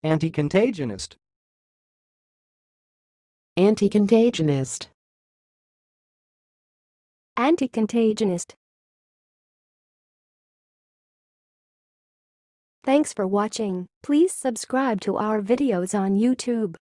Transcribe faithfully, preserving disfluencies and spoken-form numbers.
Anticontagionist. Anticontagionist. Anticontagionists. Thanks for watching. Please subscribe to our videos on YouTube.